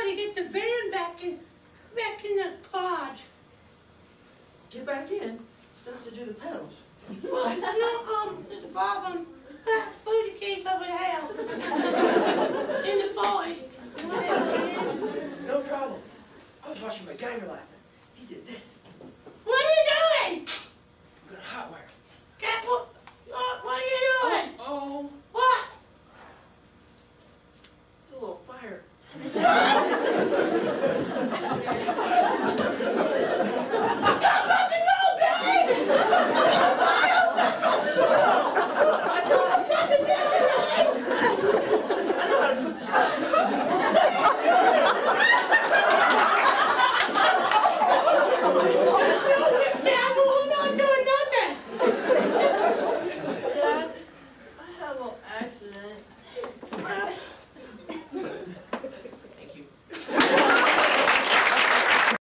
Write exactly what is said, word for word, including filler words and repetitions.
to get the van back in, back in the garage. Get back in? Still have to do the pedals. Well, no, um, there's a problem. That food came over there. In the forest. Whatever it is. No problem. I was watching MacGyver last night.